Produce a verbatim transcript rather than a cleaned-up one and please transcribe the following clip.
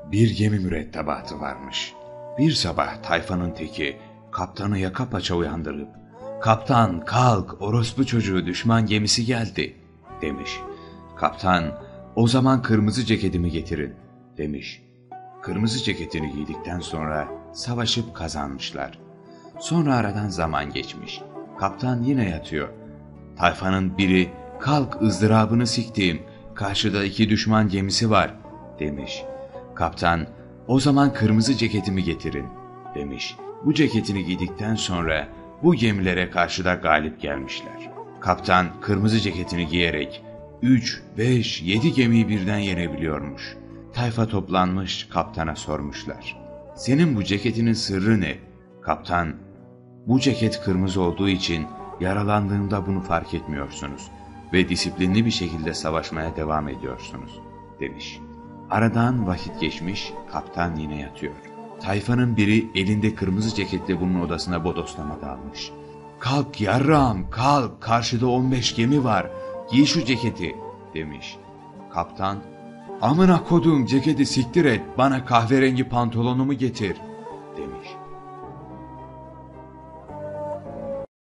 Bir gemi mürettebatı varmış. Bir sabah tayfanın teki kaptanı yaka paça uyandırıp "Kaptan kalk, orospu çocuğu düşman gemisi geldi" demiş. Kaptan "O zaman kırmızı ceketimi getirin" demiş. Kırmızı ceketini giydikten sonra savaşıp kazanmışlar. Sonra aradan zaman geçmiş. Kaptan yine yatıyor. Tayfanın biri "Kalk, ızdırabını siktiğim, karşıda iki düşman gemisi var" demiş. Kaptan "O zaman kırmızı ceketimi getirin" demiş. Bu ceketini giydikten sonra bu gemilere karşıda galip gelmişler. Kaptan kırmızı ceketini giyerek üç, beş, yedi gemiyi birden yenebiliyormuş. Tayfa toplanmış, kaptana sormuşlar. "Senin bu ceketinin sırrı ne?" Kaptan "Bu ceket kırmızı olduğu için yaralandığımda bunu fark etmiyorsunuz ve disiplinli bir şekilde savaşmaya devam ediyorsunuz" demiş. Aradan vakit geçmiş, kaptan yine yatıyor. Tayfanın biri elinde kırmızı ceketle bunun odasına bodoslama dalmış. "Kalk yarram, kalk, karşıda on beş gemi var, giy şu ceketi" demiş. Kaptan "Amına koduğum ceketi siktir et, bana kahverengi pantolonumu getir"